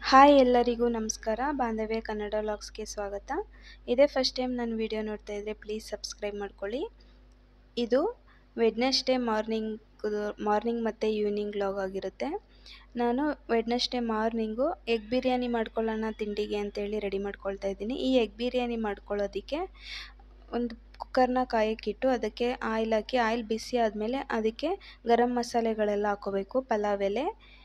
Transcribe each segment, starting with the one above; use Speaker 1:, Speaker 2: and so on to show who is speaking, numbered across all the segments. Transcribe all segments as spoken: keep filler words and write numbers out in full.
Speaker 1: Hi ಎಲ್ಲರಿಗೂ ನಮಸ್ಕಾರ. ಬಾಂಧವ್ಯ ಕನ್ನಡ ವ್ಲಾಗ್ಸ್ಗೆ ಸ್ವಾಗತ. ಇದೇ ಫಸ್ಟ್ ಟೈಮ್ ನನ್ನ ವಿಡಿಯೋ ನೋಡ್ತಾ ಇದ್ದರೆ ಪ್ಲೀಸ್ ಸಬ್ಸ್ಕ್ರೈಬ್ ಮಾಡ್ಕೊಳ್ಳಿ. ಇದು ವೆಡ್ನೆಸ್ಡೇ ಮಾರ್ನಿಂಗ್ ಮಾರ್ನಿಂಗ್ ಮತ್ತು ಈವ್ನಿಂಗ್ ವ್ಲಾಗ್ ಆಗಿರುತ್ತೆ. ನಾನು ವೆಡ್ನೆಸ್ಡೇ ಮಾರ್ನಿಂಗು ಎಗ್ ಬಿರಿಯಾನಿ ಮಾಡ್ಕೊಳ್ಳೋಣ ತಿಂಡಿಗೆ ಅಂತೇಳಿ ರೆಡಿ ಮಾಡ್ಕೊಳ್ತಾ ಇದ್ದೀನಿ. ಈ ಎಗ್ ಬಿರಿಯಾನಿ ಮಾಡ್ಕೊಳ್ಳೋದಕ್ಕೆ ಒಂದು ಕುಕ್ಕರ್ನ ಕಾಯಕ್ಕಿಟ್ಟು ಅದಕ್ಕೆ ಆಯಿಲ್ ಹಾಕಿ ಆಯಿಲ್ ಬಿಸಿ ಆದಮೇಲೆ ಅದಕ್ಕೆ ಗರಂ ಮಸಾಲೆಗಳೆಲ್ಲ ಹಾಕೋಬೇಕು. ಪಲಾವ್ ಎಲೆ,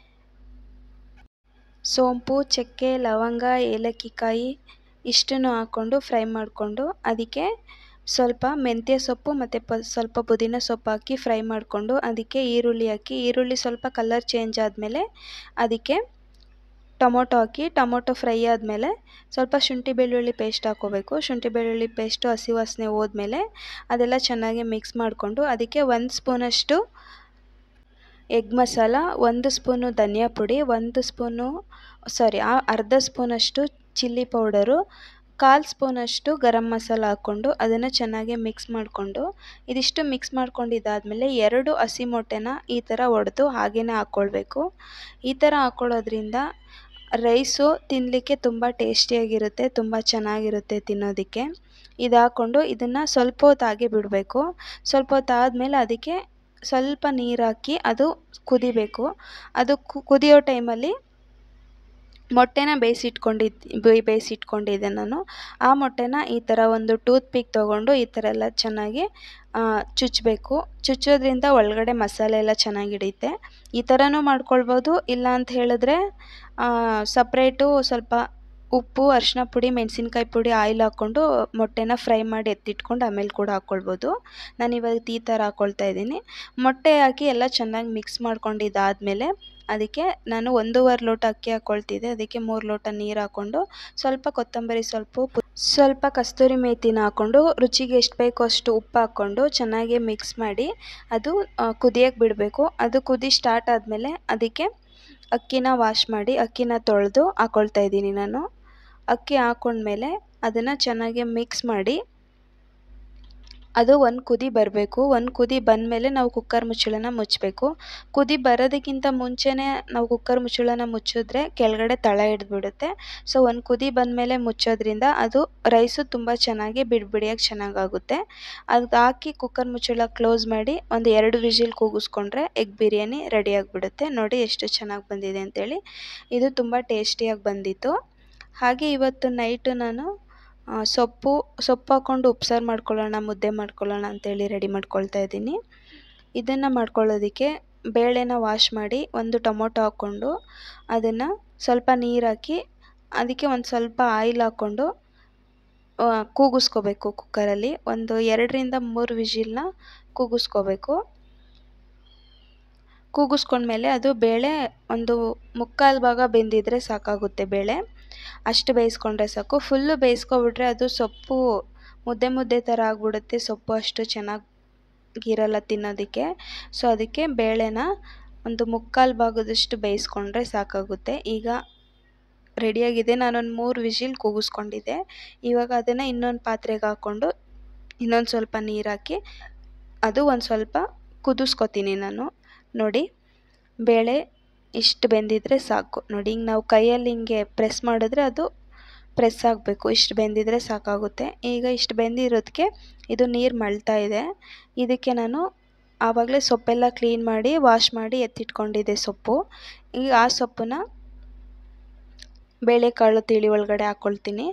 Speaker 1: ಸೋಂಪು, ಚಕ್ಕೆ, ಲವಂಗ, ಏಲಕ್ಕಿ ಕಾಯಿ ಇಷ್ಟನ್ನು ಹಾಕ್ಕೊಂಡು ಫ್ರೈ ಮಾಡಿಕೊಂಡು ಅದಕ್ಕೆ ಸ್ವಲ್ಪ ಮೆಂತ್ಯ ಸೊಪ್ಪು ಮತ್ತು ಪ ಸ್ವಲ್ಪ ಪುದೀನ ಸೊಪ್ಪು ಹಾಕಿ ಫ್ರೈ ಮಾಡಿಕೊಂಡು ಅದಕ್ಕೆ ಈರುಳ್ಳಿ ಹಾಕಿ ಈರುಳ್ಳಿ ಸ್ವಲ್ಪ ಕಲರ್ ಚೇಂಜ್ ಆದಮೇಲೆ ಅದಕ್ಕೆ ಟೊಮೊಟೊ ಹಾಕಿ ಟೊಮೊಟೊ ಫ್ರೈ ಆದಮೇಲೆ ಸ್ವಲ್ಪ ಶುಂಠಿ ಬೆಳ್ಳುಳ್ಳಿ ಪೇಸ್ಟ್ ಹಾಕ್ಕೋಬೇಕು. ಶುಂಠಿ ಬೆಳ್ಳುಳ್ಳಿ ಪೇಸ್ಟು ಹಸಿ ವಾಸನೆ ಹೋದ್ಮೇಲೆ ಅದೆಲ್ಲ ಚೆನ್ನಾಗಿ ಮಿಕ್ಸ್ ಮಾಡಿಕೊಂಡು ಅದಕ್ಕೆ ಒಂದು ಸ್ಪೂನಷ್ಟು ಎಗ್ ಮಸಾಲ, ಒಂದು ಸ್ಪೂನು ಧನಿಯಾ ಪುಡಿ, ಒಂದು ಸ್ಪೂನು ಸಾರಿ ಅರ್ಧ ಸ್ಪೂನಷ್ಟು ಚಿಲ್ಲಿ ಪೌಡರು, ಕಾಲು ಸ್ಪೂನಷ್ಟು ಗರಂ ಮಸಾಲ ಹಾಕ್ಕೊಂಡು ಅದನ್ನು ಚೆನ್ನಾಗಿ ಮಿಕ್ಸ್ ಮಾಡಿಕೊಂಡು ಇದಿಷ್ಟು ಮಿಕ್ಸ್ ಮಾಡ್ಕೊಂಡಿದ್ದಾದಮೇಲೆ ಎರಡು ಹಸಿ ಮೊಟ್ಟೆನ ಈ ಥರ ಒಡೆದು ಹಾಗೇ ಹಾಕ್ಕೊಳ್ಬೇಕು. ಈ ಥರ ಹಾಕ್ಕೊಳ್ಳೋದ್ರಿಂದ ರೈಸು ತಿನ್ನಲಿಕ್ಕೆ ತುಂಬ ಟೇಸ್ಟಿಯಾಗಿರುತ್ತೆ, ತುಂಬ ಚೆನ್ನಾಗಿರುತ್ತೆ ತಿನ್ನೋದಕ್ಕೆ. ಇದು ಹಾಕ್ಕೊಂಡು ಇದನ್ನು ಸ್ವಲ್ಪ ಹೊತ್ತು ಹಾಗೆ ಬಿಡಬೇಕು. ಸ್ವಲ್ಪ ಹೊತ್ತು ಆದಮೇಲೆ ಅದಕ್ಕೆ ಸ್ವಲ್ಪ ನೀರು ಹಾಕಿ ಅದು ಕುದಿಬೇಕು. ಅದು ಕುದಿಯೋ ಟೈಮಲ್ಲಿ ಮೊಟ್ಟೆನ ಬೇಯಿಸಿಟ್ಕೊಂಡಿದ್ದು ಬೇಯಿಸಿಟ್ಕೊಂಡಿದ್ದೆ ನಾನು. ಆ ಮೊಟ್ಟೆನ ಈ ಥರ ಒಂದು ಟೂತ್ ಪಿಕ್ ತೊಗೊಂಡು ಈ ಥರ ಎಲ್ಲ ಚೆನ್ನಾಗಿ ಚುಚ್ಚಬೇಕು. ಚುಚ್ಚೋದ್ರಿಂದ ಒಳಗಡೆ ಮಸಾಲೆ ಎಲ್ಲ ಚೆನ್ನಾಗಿ ಹಿಡಿಯುತ್ತೆ. ಈ ಥರನೂ ಮಾಡ್ಕೊಳ್ಬೋದು. ಇಲ್ಲ ಅಂತ ಹೇಳಿದ್ರೆ ಸಪ್ರೇಟು ಸ್ವಲ್ಪ ಉಪ್ಪು, ಅರಿಶಿನ ಪುಡಿ, ಮೆಣಸಿನ್ಕಾಯಿ ಪುಡಿ, ಆಯಿಲ್ ಹಾಕ್ಕೊಂಡು ಮೊಟ್ಟೆನ ಫ್ರೈ ಮಾಡಿ ಎತ್ತಿಟ್ಕೊಂಡು ಆಮೇಲೆ ಕೂಡ ಹಾಕ್ಕೊಳ್ಬೋದು. ನಾನು ಇವತ್ತು ಈ ಥರ ಹಾಕ್ಕೊಳ್ತಾ ಇದ್ದೀನಿ. ಮೊಟ್ಟೆ ಹಾಕಿ ಎಲ್ಲ ಚೆನ್ನಾಗಿ ಮಿಕ್ಸ್ ಮಾಡ್ಕೊಂಡಿದ್ದಾದಮೇಲೆ ಅದಕ್ಕೆ ನಾನು ಒಂದೂವರೆ ಲೋಟ ಅಕ್ಕಿ ಹಾಕ್ಕೊಳ್ತಿದ್ದೆ. ಅದಕ್ಕೆ ಮೂರು ಲೋಟ ನೀರು ಹಾಕ್ಕೊಂಡು ಸ್ವಲ್ಪ ಕೊತ್ತಂಬರಿ ಸೊಪ್ಪು, ಸ್ವಲ್ಪ ಕಸ್ತೂರಿ ಮೇಥಿನ ಹಾಕ್ಕೊಂಡು ರುಚಿಗೆ ಎಷ್ಟು ಬೇಕೋ ಅಷ್ಟು ಉಪ್ಪು ಹಾಕ್ಕೊಂಡು ಚೆನ್ನಾಗಿ ಮಿಕ್ಸ್ ಮಾಡಿ ಅದು ಕುದಿಯೋಕ್ಕೆ ಬಿಡಬೇಕು. ಅದು ಕುದಿ ಸ್ಟಾರ್ಟ್ ಆದಮೇಲೆ ಅದಕ್ಕೆ ಅಕ್ಕಿನ ವಾಶ್ ಮಾಡಿ ಅಕ್ಕಿನ ತೊಳೆದು ಹಾಕ್ಕೊಳ್ತಾ ಇದ್ದೀನಿ ನಾನು. ಅಕ್ಕಿ ಹಾಕ್ಕೊಂಡ್ಮೇಲೆ ಅದನ್ನು ಚೆನ್ನಾಗಿ ಮಿಕ್ಸ್ ಮಾಡಿ ಅದು ಒಂದು ಕುದಿ ಬರಬೇಕು. ಒಂದು ಕುದಿ ಬಂದಮೇಲೆ ನಾವು ಕುಕ್ಕರ್ ಮುಚ್ಚಳನ ಮುಚ್ಚಬೇಕು. ಕುದಿ ಬರೋದಕ್ಕಿಂತ ಮುಂಚೆನೇ ನಾವು ಕುಕ್ಕರ್ ಮುಚ್ಚಳನ ಮುಚ್ಚಿದ್ರೆ ಕೆಳಗಡೆ ತಳ ಹಿಡಿದ್ಬಿಡುತ್ತೆ. ಸೊ ಒಂದು ಕುದಿ ಬಂದಮೇಲೆ ಮುಚ್ಚೋದ್ರಿಂದ ಅದು ರೈಸು ತುಂಬ ಚೆನ್ನಾಗಿ ಬಿಡಿ ಬಿಡಿಯಾಗಿ ಚೆನ್ನಾಗಾಗುತ್ತೆ. ಅದು ಹಾಕಿ ಕುಕ್ಕರ್ ಮುಚ್ಚಳ ಕ್ಲೋಸ್ ಮಾಡಿ ಒಂದು ಎರಡು ವಿಜಿಲ್ ಕೂಗಿಸ್ಕೊಂಡ್ರೆ ಎಗ್ ಬಿರಿಯಾನಿ ರೆಡಿಯಾಗಿಬಿಡುತ್ತೆ. ನೋಡಿ ಎಷ್ಟು ಚೆನ್ನಾಗಿ ಬಂದಿದೆ ಅಂತೇಳಿ. ಇದು ತುಂಬ ಟೇಸ್ಟಿಯಾಗಿ ಬಂದಿತ್ತು. ಹಾಗೆ ಇವತ್ತು ನೈಟು ನಾನು ಸೊಪ್ಪು ಸೊಪ್ಪು ಹಾಕ್ಕೊಂಡು ಉಪ್ಸಾರು ಮಾಡ್ಕೊಳ್ಳೋಣ, ಮುದ್ದೆ ಮಾಡ್ಕೊಳ್ಳೋಣ ಅಂತೇಳಿ ರೆಡಿ ಮಾಡ್ಕೊಳ್ತಾ ಇದ್ದೀನಿ. ಇದನ್ನು ಮಾಡ್ಕೊಳ್ಳೋದಕ್ಕೆ ಬೇಳೆನ ವಾಶ್ ಮಾಡಿ ಒಂದು ಟೊಮೊಟೊ ಹಾಕ್ಕೊಂಡು ಅದನ್ನು ಸ್ವಲ್ಪ ನೀರು ಹಾಕಿ ಅದಕ್ಕೆ ಒಂದು ಸ್ವಲ್ಪ ಆಯಿಲ್ ಹಾಕ್ಕೊಂಡು ಕೂಗಿಸ್ಕೋಬೇಕು ಕುಕ್ಕರಲ್ಲಿ. ಒಂದು ಎರಡರಿಂದ ಮೂರು ವಿಜಿಲ್ನ ಕೂಗಿಸ್ಕೋಬೇಕು. ಕೂಗಿಸ್ಕೊಂಡ್ಮೇಲೆ ಅದು ಬೇಳೆ ಒಂದು ಮುಕ್ಕಾಲು ಭಾಗ ಬೆಂದಿದ್ರೆ ಸಾಕಾಗುತ್ತೆ. ಬೇಳೆ ಅಷ್ಟು ಬೇಯಿಸ್ಕೊಂಡ್ರೆ ಸಾಕು. ಫುಲ್ಲು ಬೇಯಿಸ್ಕೊಬಿಟ್ರೆ ಅದು ಸೊಪ್ಪು ಮುದ್ದೆ ಮುದ್ದೆ ಥರ ಆಗಿಬಿಡುತ್ತೆ. ಸೊಪ್ಪು ಅಷ್ಟು ಚೆನ್ನಾಗಿರಲ್ಲ ತಿನ್ನೋದಕ್ಕೆ. ಸೊ ಅದಕ್ಕೆ ಬೇಳೆನ ಒಂದು ಮುಕ್ಕಾಲು ಭಾಗದಷ್ಟು ಬೇಯಿಸ್ಕೊಂಡ್ರೆ ಸಾಕಾಗುತ್ತೆ. ಈಗ ರೆಡಿಯಾಗಿದೆ. ನಾನೊಂದು ಮೂರು ವಿಜಿಲ್ ಕೂಗಿಸ್ಕೊಂಡಿದ್ದೆ. ಇವಾಗ ಅದನ್ನು ಇನ್ನೊಂದು ಪಾತ್ರೆಗೆ ಹಾಕ್ಕೊಂಡು ಇನ್ನೊಂದು ಸ್ವಲ್ಪ ನೀರು ಹಾಕಿ ಅದು ಒಂದು ಸ್ವಲ್ಪ ಕುದಿಸ್ಕೊತೀನಿ ನಾನು. ನೋಡಿ ಬೇಳೆ ಇಷ್ಟು ಬೆಂದಿದ್ರೆ ಸಾಕು. ನೋಡಿ ಹಿಂಗೆ ನಾವು ಕೈಯಲ್ಲಿ ಹಿಂಗೆ ಪ್ರೆಸ್ ಮಾಡಿದ್ರೆ ಅದು ಪ್ರೆಸ್ ಆಗಬೇಕು. ಇಷ್ಟು ಬೆಂದಿದ್ರೆ ಸಾಕಾಗುತ್ತೆ. ಈಗ ಇಷ್ಟು ಬೆಂದಿರೋದಕ್ಕೆ ಇದು ನೀರು ಮಳ್ತಾ ಇದೆ. ಇದಕ್ಕೆ ನಾನು ಆವಾಗಲೇ ಸೊಪ್ಪೆಲ್ಲ ಕ್ಲೀನ್ ಮಾಡಿ ವಾಶ್ ಮಾಡಿ ಎತ್ತಿಟ್ಕೊಂಡಿದ್ದೆ ಸೊಪ್ಪು. ಈಗ ಆ ಸೊಪ್ಪನ್ನ ಬೇಳೆಕಾಳು ತಿಳಿ ಒಳಗಡೆ ಹಾಕ್ಕೊಳ್ತೀನಿ.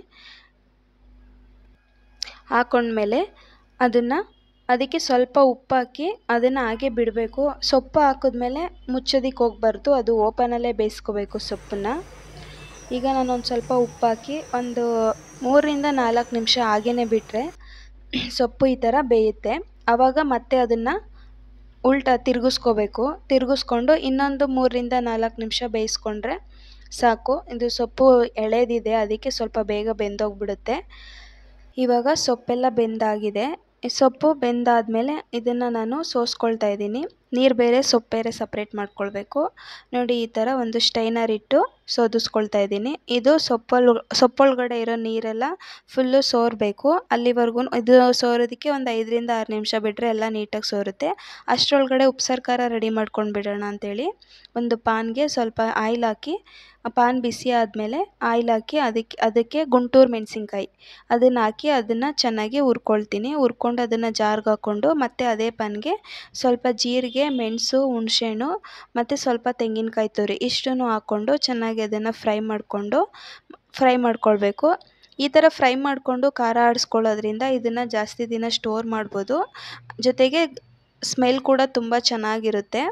Speaker 1: ಹಾಕ್ಕೊಂಡ್ಮೇಲೆ ಅದನ್ನು ಅದಕ್ಕೆ ಸ್ವಲ್ಪ ಉಪ್ಪು ಹಾಕಿ ಅದನ್ನು ಹಾಗೆ ಬಿಡಬೇಕು. ಸೊಪ್ಪು ಹಾಕಿದ್ಮೇಲೆ ಮುಚ್ಚೋದಕ್ಕೆ ಹೋಗ್ಬಾರ್ದು, ಅದು ಓಪನಲ್ಲೇ ಬೇಯಿಸ್ಕೋಬೇಕು ಸೊಪ್ಪನ್ನು. ಈಗ ನಾನೊಂದು ಸ್ವಲ್ಪ ಉಪ್ಪು ಹಾಕಿ ಒಂದು ಮೂರರಿಂದ ನಾಲ್ಕು ನಿಮಿಷ ಹಾಗೇ ಬಿಟ್ಟರೆ ಸೊಪ್ಪು ಈ ಥರ ಬೇಯುತ್ತೆ. ಆವಾಗ ಮತ್ತೆ ಅದನ್ನು ಉಲ್ಟಾ ತಿರುಗಿಸ್ಕೋಬೇಕು. ತಿರುಗಿಸ್ಕೊಂಡು ಇನ್ನೊಂದು ಮೂರರಿಂದ ನಾಲ್ಕು ನಿಮಿಷ ಬೇಯಿಸ್ಕೊಂಡ್ರೆ ಸಾಕು. ಇದು ಸೊಪ್ಪು ಎಳೆದಿದೆ, ಅದಕ್ಕೆ ಸ್ವಲ್ಪ ಬೇಗ ಬೆಂದೋಗ್ಬಿಡುತ್ತೆ. ಇವಾಗ ಸೊಪ್ಪೆಲ್ಲ ಬೆಂದಾಗಿದೆ. ಸೊಪ್ಪು ಬೆಂದಾದಮೇಲೆ ಇದನ್ನು ನಾನು ಸೋಸ್ಕೊಳ್ತಾ ಇದ್ದೀನಿ. ನೀರು ಬೇರೆ ಸೊಪ್ಪು ಬೇರೆ ಸಪ್ರೇಟ್ ಮಾಡ್ಕೊಳ್ಬೇಕು. ನೋಡಿ ಈ ಥರ ಒಂದು ಸ್ಟೈನರ್ ಇಟ್ಟು ಸೋದಿಸ್ಕೊಳ್ತಾ ಇದ್ದೀನಿ. ಇದು ಸೊಪ್ಪಲ್ಲಿ ಸೊಪ್ಪೊಳಗಡೆ ಇರೋ ನೀರೆಲ್ಲ ಫುಲ್ಲು ಸೋರಬೇಕು. ಅಲ್ಲಿವರೆಗೂ ಇದು ಸೋರೋದಕ್ಕೆ ಒಂದು ಐದರಿಂದ ಆರು ನಿಮಿಷ ಬಿಟ್ಟರೆ ಎಲ್ಲ ನೀಟಾಗಿ ಸೋರುತ್ತೆ. ಅಷ್ಟರೊಳಗಡೆ ಉಪ್ಸಾರು ಖಾರ ರೆಡಿ ಮಾಡ್ಕೊಂಡು ಬಿಡೋಣ ಅಂಥೇಳಿ ಒಂದು ಪಾನ್ಗೆ ಸ್ವಲ್ಪ ಆಯಿಲ್ ಹಾಕಿ, ಆ ಪಾನ್ ಬಿಸಿ ಆದಮೇಲೆ ಆಯಿಲ್ ಹಾಕಿ ಅದಕ್ಕೆ ಅದಕ್ಕೆ ಗುಂಟೂರು ಮೆಣಸಿನ್ಕಾಯಿ ಅದನ್ನು ಹಾಕಿ ಅದನ್ನು ಚೆನ್ನಾಗಿ ಹುರ್ಕೊಳ್ತೀನಿ. ಹುರ್ಕೊಂಡು ಅದನ್ನು ಜಾರ್ಗೆ ಹಾಕ್ಕೊಂಡು ಮತ್ತೆ ಅದೇ ಪಾನ್ಗೆ ಸ್ವಲ್ಪ ಜೀರಿಗೆ, ಮೆಣಸು, ಹುಣಸೆಹಣ್ಣು ಮತ್ತು ಸ್ವಲ್ಪ ತೆಂಗಿನಕಾಯಿ ತುರಿ ಇಷ್ಟನ್ನು ಹಾಕ್ಕೊಂಡು ಚೆನ್ನಾಗಿ ಅದನ್ನು ಫ್ರೈ ಮಾಡಿಕೊಂಡು ಫ್ರೈ ಮಾಡ್ಕೊಳ್ಬೇಕು. ಈ ಥರ ಫ್ರೈ ಮಾಡಿಕೊಂಡು ಖಾರ ಆಡಿಸ್ಕೊಳ್ಳೋದ್ರಿಂದ ಇದನ್ನು ಜಾಸ್ತಿ ದಿನ ಸ್ಟೋರ್ ಮಾಡ್ಬೋದು. ಜೊತೆಗೆ ಸ್ಮೆಲ್ ಕೂಡ ತುಂಬ ಚೆನ್ನಾಗಿರುತ್ತೆ.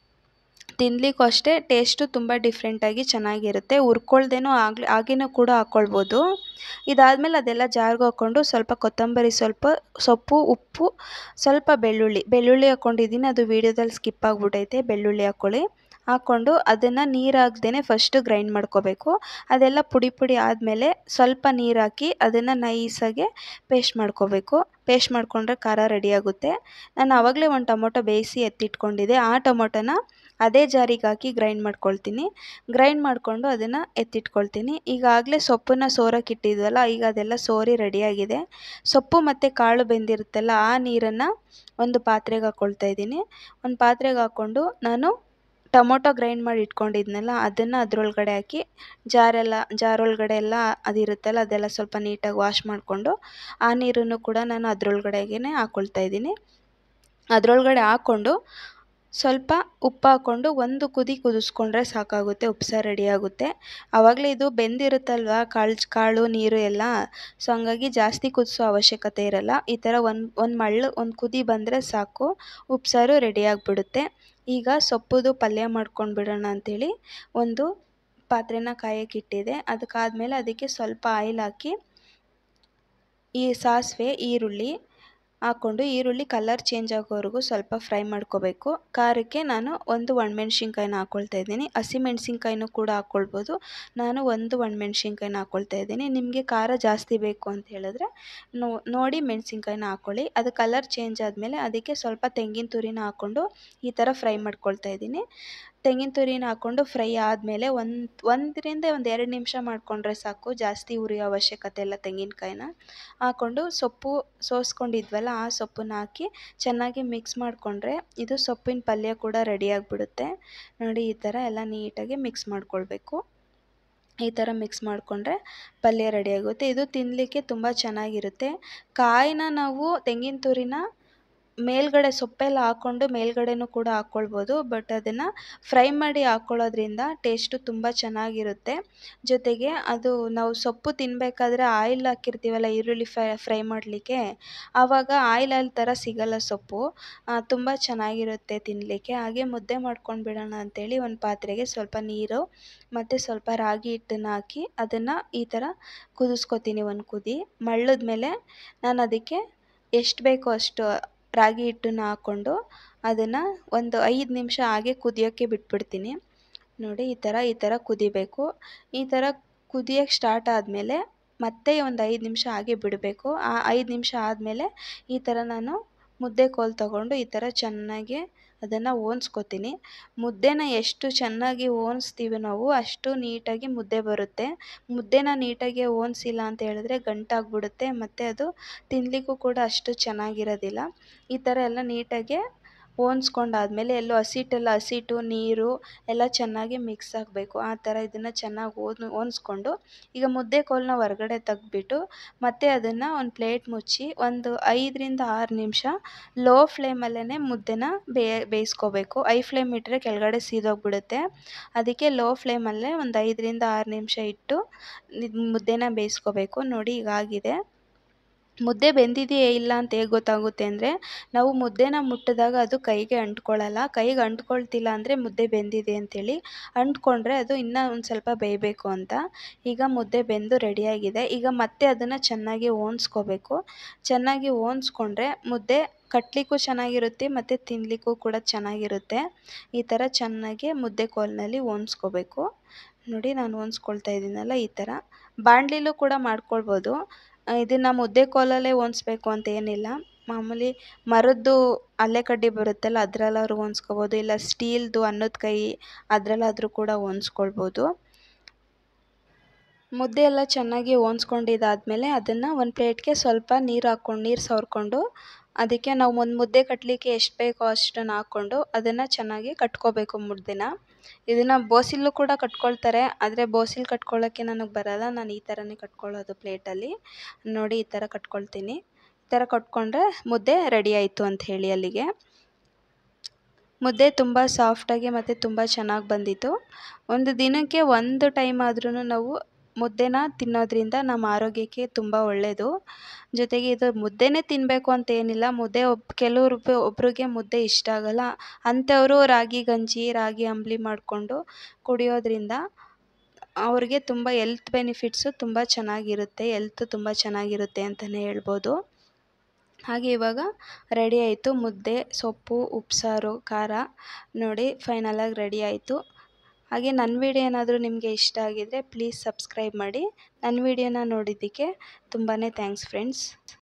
Speaker 1: ತಿನ್ನಲಿಕ್ಕೂ ಅಷ್ಟೇ ಟೇಸ್ಟು ತುಂಬ ಡಿಫ್ರೆಂಟಾಗಿ ಚೆನ್ನಾಗಿರುತ್ತೆ. ಹುರ್ಕೊಳ್ದೇನೂ ಆಗಲಿ ಹಾಗೇನೂ ಕೂಡ ಹಾಕ್ಕೊಳ್ಬೋದು. ಇದಾದಮೇಲೆ ಅದೆಲ್ಲ ಜಾರ್ಗೆ ಹಾಕ್ಕೊಂಡು ಸ್ವಲ್ಪ ಕೊತ್ತಂಬರಿ ಸ್ವಲ್ಪ ಸೊಪ್ಪು, ಉಪ್ಪು, ಸ್ವಲ್ಪ ಬೆಳ್ಳುಳ್ಳಿ ಬೆಳ್ಳುಳ್ಳಿ ಹಾಕ್ಕೊಂಡಿದ್ದೀನಿ. ಅದು ವೀಡಿಯೋದಲ್ಲಿ ಸ್ಕಿಪ್ ಆಗಿಬಿಟ್ಟೈತೆ. ಬೆಳ್ಳುಳ್ಳಿ ಹಾಕ್ಕೊಳ್ಳಿ. ಹಾಕ್ಕೊಂಡು ಅದನ್ನು ನೀರು ಹಾಕ್ದೇ ಫಸ್ಟು ಗ್ರೈಂಡ್ ಮಾಡ್ಕೋಬೇಕು. ಅದೆಲ್ಲ ಪುಡಿ ಪುಡಿ ಆದಮೇಲೆ ಸ್ವಲ್ಪ ನೀರು ಹಾಕಿ ಅದನ್ನು ನೈಸಾಗೆ ಪೇಸ್ಟ್ ಮಾಡ್ಕೋಬೇಕು. ಪೇಸ್ಟ್ ಮಾಡಿಕೊಂಡ್ರೆ ಖಾರ ರೆಡಿಯಾಗುತ್ತೆ. ನಾನು ಆವಾಗಲೇ ಒಂದು ಟೊಮೊಟೊ ಬೇಯಿಸಿ ಎತ್ತಿಟ್ಕೊಂಡಿದ್ದೆ. ಆ ಟೊಮೊಟೊನ ಅದೇ ಜಾರಿಗೆ ಹಾಕಿ ಗ್ರೈಂಡ್ ಮಾಡ್ಕೊಳ್ತೀನಿ. ಗ್ರೈಂಡ್ ಮಾಡಿಕೊಂಡು ಅದನ್ನು ಎತ್ತಿಟ್ಕೊಳ್ತೀನಿ. ಈಗಾಗಲೇ ಸೊಪ್ಪನ್ನು ಸೋರಕ್ಕೆ ಇಟ್ಟಿದ್ವಲ್ಲ, ಈಗ ಅದೆಲ್ಲ ಸೋರಿ ರೆಡಿಯಾಗಿದೆ. ಸೊಪ್ಪು ಮತ್ತು ಕಾಳು ಬೆಂದಿರುತ್ತಲ್ಲ, ಆ ನೀರನ್ನು ಒಂದು ಪಾತ್ರೆಗೆ ಹಾಕ್ಕೊಳ್ತಾ ಇದ್ದೀನಿ. ಒಂದು ಪಾತ್ರೆಗೆ ಹಾಕ್ಕೊಂಡು ನಾನು ಟೊಮೊಟೊ ಗ್ರೈಂಡ್ ಮಾಡಿ ಇಟ್ಕೊಂಡಿದ್ನಲ್ಲ ಅದನ್ನು ಅದರೊಳಗಡೆ ಹಾಕಿ ಜಾರೆಲ್ಲ ಜಾರೊಳಗಡೆ ಎಲ್ಲ ಅದಿರುತ್ತಲ್ಲ ಅದೆಲ್ಲ ಸ್ವಲ್ಪ ನೀಟಾಗಿ ವಾಶ್ ಮಾಡಿಕೊಂಡು ಆ ನೀರನ್ನು ಕೂಡ ನಾನು ಅದರೊಳಗಡೆಗೇ ಹಾಕ್ಕೊಳ್ತಾ ಇದ್ದೀನಿ. ಅದರೊಳಗಡೆ ಹಾಕ್ಕೊಂಡು ಸ್ವಲ್ಪ ಉಪ್ಪು ಹಾಕ್ಕೊಂಡು ಒಂದು ಕುದಿ ಕುದಿಸ್ಕೊಂಡ್ರೆ ಸಾಕಾಗುತ್ತೆ. ಉಪ್ಸಾರು ರೆಡಿಯಾಗುತ್ತೆ. ಆವಾಗಲೇ ಇದು ಬೆಂದಿರುತ್ತಲ್ವ ಕಾಳು ಕಾಳು ನೀರು ಎಲ್ಲ, ಸೊ ಹಂಗಾಗಿ ಜಾಸ್ತಿ ಕುದಿಸೋ ಅವಶ್ಯಕತೆ ಇರಲ್ಲ. ಈ ಥರ ಒಂದು ಒಂದು ಮಳ್ಳು ಒಂದು ಕುದಿ ಬಂದರೆ ಸಾಕು, ಉಪ್ಸಾರು ರೆಡಿಯಾಗಿಬಿಡುತ್ತೆ. ಈಗ ಸೊಪ್ಪುದು ಪಲ್ಯ ಮಾಡ್ಕೊಂಡು ಬಿಡೋಣ ಅಂಥೇಳಿ ಒಂದು ಪಾತ್ರೆನ ಕಾಯಕ್ಕೆ ಇಟ್ಟಿದ್ದೆ. ಅದಕ್ಕಾದಮೇಲೆ ಅದಕ್ಕೆ ಸ್ವಲ್ಪ ಆಯಿಲ್ ಹಾಕಿ ಈ ಸಾಸಿವೆ, ಈರುಳ್ಳಿ ಹಾಕ್ಕೊಂಡು ಈರುಳ್ಳಿ ಕಲರ್ ಚೇಂಜ್ ಆಗೋವರೆಗೂ ಸ್ವಲ್ಪ ಫ್ರೈ ಮಾಡ್ಕೋಬೇಕು. ಖಾರಕ್ಕೆ ನಾನು ಒಂದು ಒಣಮೆಣ್ಸಿನ್ಕಾಯಿನ ಹಾಕ್ಕೊಳ್ತಾ ಇದ್ದೀನಿ. ಹಸಿಮೆಣ್ಸಿನ್ಕಾಯಿನೂ ಕೂಡ ಹಾಕ್ಕೊಳ್ಬೋದು. ನಾನು ಒಂದು ಒಣಮೆಣ್ಸಿನ್ಕಾಯಿನ ಹಾಕ್ಕೊಳ್ತಾ ಇದ್ದೀನಿ. ನಿಮಗೆ ಖಾರ ಜಾಸ್ತಿ ಬೇಕು ಅಂತ ಹೇಳಿದ್ರೆ ನೋ ನೋಡಿ ಮೆಣಸಿನ್ಕಾಯಿನ ಹಾಕ್ಕೊಳ್ಳಿ. ಅದು ಕಲರ್ ಚೇಂಜ್ ಆದಮೇಲೆ ಅದಕ್ಕೆ ಸ್ವಲ್ಪ ತೆಂಗಿನ ತುರಿನ ಹಾಕ್ಕೊಂಡು ಈ ಥರ ಫ್ರೈ ಮಾಡ್ಕೊಳ್ತಾ ಇದ್ದೀನಿ. ತೆಂಗಿನ ತುರಿನ ಹಾಕ್ಕೊಂಡು ಫ್ರೈ ಆದಮೇಲೆ ಒಂದು ಒಂದರಿಂದ ಒಂದು ಎರಡು ನಿಮಿಷ ಮಾಡಿಕೊಂಡ್ರೆ ಸಾಕು, ಜಾಸ್ತಿ ಉರಿಯೋ ಅವಶ್ಯಕತೆ ಇಲ್ಲ. ತೆಂಗಿನಕಾಯಿನ ಹಾಕ್ಕೊಂಡು ಸೊಪ್ಪು ಸೋಸ್ಕೊಂಡಿದ್ವಲ್ಲ ಆ ಸೊಪ್ಪನ್ನ ಹಾಕಿ ಚೆನ್ನಾಗಿ ಮಿಕ್ಸ್ ಮಾಡಿಕೊಂಡ್ರೆ ಇದು ಸೊಪ್ಪಿನ ಪಲ್ಯ ಕೂಡ ರೆಡಿಯಾಗಿಬಿಡುತ್ತೆ. ನೋಡಿ ಈ ಥರ ಎಲ್ಲ ನೀಟಾಗಿ ಮಿಕ್ಸ್ ಮಾಡ್ಕೊಳ್ಬೇಕು. ಈ ಥರ ಮಿಕ್ಸ್ ಮಾಡಿಕೊಂಡ್ರೆ ಪಲ್ಯ ರೆಡಿಯಾಗುತ್ತೆ. ಇದು ತಿನ್ನಲಿಕ್ಕೆ ತುಂಬ ಚೆನ್ನಾಗಿರುತ್ತೆ. ಕಾಯಿನ ನಾವು ತೆಂಗಿನ ತುರಿನ ಮೇಲ್ಗಡೆ ಸೊಪ್ಪೆಲ್ಲ ಹಾಕ್ಕೊಂಡು ಮೇಲ್ಗಡೆನೂ ಕೂಡ ಹಾಕ್ಕೊಳ್ಬೋದು. ಬಟ್ ಅದನ್ನು ಫ್ರೈ ಮಾಡಿ ಹಾಕ್ಕೊಳ್ಳೋದ್ರಿಂದ ಟೇಸ್ಟು ತುಂಬ ಚೆನ್ನಾಗಿರುತ್ತೆ. ಜೊತೆಗೆ ಅದು ನಾವು ಸೊಪ್ಪು ತಿನ್ನಬೇಕಾದ್ರೆ ಆಯಿಲ್ ಹಾಕಿರ್ತೀವಲ್ಲ ಈರುಳ್ಳಿ ಫ್ರೈ ಫ್ರೈ ಮಾಡಲಿಕ್ಕೆ, ಆವಾಗ ಆಯಿಲ್ ಆಯಿಲ್ ಥರ ಸಿಗಲ್ಲ ಸೊಪ್ಪು. ತುಂಬ ಚೆನ್ನಾಗಿರುತ್ತೆ ತಿನ್ನಲಿಕ್ಕೆ. ಹಾಗೆ ಮುದ್ದೆ ಮಾಡ್ಕೊಂಡು ಬಿಡೋಣ ಅಂಥೇಳಿ ಒಂದು ಪಾತ್ರೆಗೆ ಸ್ವಲ್ಪ ನೀರು ಮತ್ತು ಸ್ವಲ್ಪ ರಾಗಿ ಹಿಟ್ಟನ್ನು ಹಾಕಿ ಅದನ್ನು ಈ ಥರ ಕುದಿಸ್ಕೊತೀನಿ. ಒಂದು ಕುದಿ ಮಳ್ಳದ್ಮೇಲೆ ನಾನು ಅದಕ್ಕೆ ಎಷ್ಟು ಬೇಕೋ ಅಷ್ಟು ರಾಗಿ ಹಿಟ್ಟನ್ನು ಹಾಕ್ಕೊಂಡು ಅದನ್ನು ಒಂದು ಐದು ನಿಮಿಷ ಹಾಗೆ ಕುದಿಯೋಕ್ಕೆ ಬಿಟ್ಬಿಡ್ತೀನಿ. ನೋಡಿ ಈ ಥರ ಈ ಥರ ಕುದಿಬೇಕು. ಈ ಥರ ಕುದಿಯೋಕ್ಕೆ ಸ್ಟಾರ್ಟ್ ಆದಮೇಲೆ ಮತ್ತೆ ಒಂದು ಐದು ನಿಮಿಷ ಹಾಗೆ ಬಿಡಬೇಕು. ಆ ಐದು ನಿಮಿಷ ಆದಮೇಲೆ ಈ ಥರ ನಾನು ಮುದ್ದೆ ಕೋಲು ತಗೊಂಡು ಈ ಥರ ಚೆನ್ನಾಗಿ ಅದನ್ನು ಓನ್ಸ್ಕೊತೀನಿ. ಮುದ್ದೆನ ಎಷ್ಟು ಚೆನ್ನಾಗಿ ಓನ್ಸ್ತೀವಿ ನಾವು ಅಷ್ಟು ನೀಟಾಗಿ ಮುದ್ದೆ ಬರುತ್ತೆ. ಮುದ್ದೆನ ನೀಟಾಗಿ ಓನ್ಸಿಲ್ಲ ಅಂತ ಹೇಳಿದ್ರೆ ಗಂಟಾಗ್ಬಿಡುತ್ತೆ ಮತ್ತು ಅದು ತಿನ್ನಲಿಕ್ಕೂ ಕೂಡ ಅಷ್ಟು ಚೆನ್ನಾಗಿರೋದಿಲ್ಲ. ಈ ಥರ ಎಲ್ಲ ನೀಟಾಗಿ ಓನ್ಸ್ಕೊಂಡಾದ್ಮೇಲೆ ಎಲ್ಲೋ ಹಸಿಟ್ಟೆಲ್ಲ ಹಸಿಟ್ಟು ನೀರು ಎಲ್ಲ ಚೆನ್ನಾಗಿ ಮಿಕ್ಸ್ ಆಗಬೇಕು. ಆ ಥರ ಇದನ್ನು ಚೆನ್ನಾಗಿ ಓದ್ ಓನ್ಸ್ಕೊಂಡು ಈಗ ಮುದ್ದೆ ಕೋಲನ್ನ ಹೊರಗಡೆ ತೆಗ್ದುಬಿಟ್ಟು ಮತ್ತೆ ಅದನ್ನು ಒಂದು ಪ್ಲೇಟ್ ಮುಚ್ಚಿ ಒಂದು ಐದರಿಂದ ಆರು ನಿಮಿಷ ಲೋ ಫ್ಲೇಮಲ್ಲೇ ಮುದ್ದೆನ ಬೇಯ ಬೇಯಿಸ್ಕೋಬೇಕು. ಐ ಫ್ಲೇಮ್ ಇಟ್ಟರೆ ಕೆಳಗಡೆ ಸೀದೋಗ್ಬಿಡುತ್ತೆ. ಅದಕ್ಕೆ ಲೋ ಫ್ಲೇಮಲ್ಲೇ ಒಂದು ಐದರಿಂದ ಆರು ನಿಮಿಷ ಇಟ್ಟು ಮುದ್ದೆನ ಬೇಯಿಸ್ಕೋಬೇಕು. ನೋಡಿ ಈಗಾಗಿದೆ. ಮುದ್ದೆ ಬೆಂದಿದೆಯೇ ಇಲ್ಲ ಅಂತ ಹೇಗೆ ಗೊತ್ತಾಗುತ್ತೆ ಅಂದರೆ ನಾವು ಮುದ್ದೆನ ಮುಟ್ಟಿದಾಗ ಅದು ಕೈಗೆ ಅಂಟ್ಕೊಳ್ಳಲ್ಲ. ಕೈಗೆ ಅಂಟ್ಕೊಳ್ತಿಲ್ಲ ಅಂದರೆ ಮುದ್ದೆ ಬೆಂದಿದೆ ಅಂತೇಳಿ. ಅಂಟ್ಕೊಂಡ್ರೆ ಅದು ಇನ್ನೂ ಒಂದು ಸ್ವಲ್ಪ ಬೇಯಬೇಕು ಅಂತ. ಈಗ ಮುದ್ದೆ ಬೆಂದು ರೆಡಿಯಾಗಿದೆ. ಈಗ ಮತ್ತೆ ಅದನ್ನು ಚೆನ್ನಾಗಿ ಓನ್ಸ್ಕೋಬೇಕು. ಚೆನ್ನಾಗಿ ಓನ್ಸ್ಕೊಂಡ್ರೆ ಮುದ್ದೆ ಕಟ್ಟಲಿಕ್ಕೂ ಚೆನ್ನಾಗಿರುತ್ತೆ ಮತ್ತು ತಿನ್ನಲಿಕ್ಕೂ ಕೂಡ ಚೆನ್ನಾಗಿರುತ್ತೆ. ಈ ಥರ ಚೆನ್ನಾಗಿ ಮುದ್ದೆ ಕೋಲಿನಲ್ಲಿ ಓನ್ಸ್ಕೋಬೇಕು. ನೋಡಿ ನಾನು ಓನ್ಸ್ಕೊಳ್ತಾ ಇದ್ದೀನಲ್ಲ ಈ ಥರ. ಬಾಣಲಿಲೂ ಕೂಡ ಮಾಡ್ಕೊಳ್ಬೋದು. ಇದನ್ನು ಮುದ್ದೆ ಕೋಲಲ್ಲೇ ಓನ್ಸ್ಬೇಕು ಅಂತ ಏನಿಲ್ಲ. ಮಾಮೂಲಿ ಮರದ್ದು ಅಲ್ಲೆ ಕಡ್ಡಿ ಬರುತ್ತಲ್ಲ ಅದರಲ್ಲಾದ್ರೂ ಓನ್ಸ್ಕೋಬೋದು, ಇಲ್ಲ ಸ್ಟೀಲ್ದು ಅನ್ನದ ಕೈ ಅದರಲ್ಲಾದ್ರೂ ಕೂಡ ಓನ್ಸ್ಕೊಳ್ಬೋದು. ಮುದ್ದೆ ಎಲ್ಲ ಚೆನ್ನಾಗಿ ಹೊಂದ್ಸ್ಕೊಂಡಿದ್ದಾದ್ಮೇಲೆ ಅದನ್ನು ಒಂದು ಪ್ಲೇಟ್ಗೆ ಸ್ವಲ್ಪ ನೀರು ಹಾಕ್ಕೊಂಡು ನೀರು ಸವರ್ಕೊಂಡು ಅದಕ್ಕೆ ನಾವು ಒಂದು ಮುದ್ದೆ ಕಟ್ಟಲಿಕ್ಕೆ ಎಷ್ಟು ಬೇಕೋ ಅಷ್ಟನ್ನು ಹಾಕ್ಕೊಂಡು ಅದನ್ನು ಚೆನ್ನಾಗಿ ಕಟ್ಕೋಬೇಕು ಮುದ್ದೆನ. ಇದನ್ನು ಬೋಸಿಲೂ ಕೂಡ ಕಟ್ಕೊಳ್ತಾರೆ, ಆದರೆ ಬೋಸಿಲ್ ಕಟ್ಕೊಳ್ಳೋಕ್ಕೆ ನನಗೆ ಬರಲ್ಲ. ನಾನು ಈ ಥರನೇ ಕಟ್ಕೊಳ್ಳೋದು ಪ್ಲೇಟಲ್ಲಿ. ನೋಡಿ ಈ ಥರ ಕಟ್ಕೊಳ್ತೀನಿ. ಈ ಥರ ಕಟ್ಕೊಂಡ್ರೆ ಮುದ್ದೆ ರೆಡಿ ಆಯಿತು ಅಂತ ಹೇಳಿ ಅಲ್ಲಿಗೆ. ಮುದ್ದೆ ತುಂಬ ಸಾಫ್ಟಾಗಿ ಮತ್ತು ತುಂಬ ಚೆನ್ನಾಗಿ ಬಂದಿತ್ತು. ಒಂದು ದಿನಕ್ಕೆ ಒಂದು ಟೈಮ್ ಆದ್ರೂ ನಾವು ಮುದ್ದೆನ ತಿನ್ನೋದ್ರಿಂದ ನಮ್ಮ ಆರೋಗ್ಯಕ್ಕೆ ತುಂಬ ಒಳ್ಳೆಯದು. ಜೊತೆಗೆ ಇದು ಮುದ್ದೆನೇ ತಿನ್ನಬೇಕು ಅಂತ ಏನಿಲ್ಲ. ಮುದ್ದೆ ಒಬ್ಬ ಕೆಲವ್ರು ಒಬ್ರಿಗೆ ಮುದ್ದೆ ಇಷ್ಟ ಆಗಲ್ಲ. ಅಂಥವರು ರಾಗಿ ಗಂಜಿ ರಾಗಿ ಅಂಬಲಿ ಮಾಡಿಕೊಂಡು ಕುಡಿಯೋದ್ರಿಂದ ಅವ್ರಿಗೆ ತುಂಬ ಎಲ್ತ್ ಬೆನಿಫಿಟ್ಸು ತುಂಬ ಚೆನ್ನಾಗಿರುತ್ತೆ. ಎಲ್ತು ತುಂಬ ಚೆನ್ನಾಗಿರುತ್ತೆ ಅಂತಲೇ ಹೇಳ್ಬೋದು. ಹಾಗೆ ಇವಾಗ ರೆಡಿ ಆಯಿತು ಮುದ್ದೆ, ಸೊಪ್ಪು, ಉಪ್ಸಾರು, ಖಾರ. ನೋಡಿ ಫೈನಲಾಗಿ ರೆಡಿ ಆಯಿತು. ಹಾಗೆ ನನ್ನ ವಿಡಿಯೋ ಏನಾದರೂ ನಿಮಗೆ ಇಷ್ಟ ಆಗಿದ್ದರೆ ಪ್ಲೀಸ್ ಸಬ್ಸ್ಕ್ರೈಬ್ ಮಾಡಿ. ನನ್ನ ವಿಡಿಯೋನ ನೋಡಿದ್ದಕ್ಕೆ ತುಂಬಾ ಥ್ಯಾಂಕ್ಸ್ ಫ್ರೆಂಡ್ಸ್.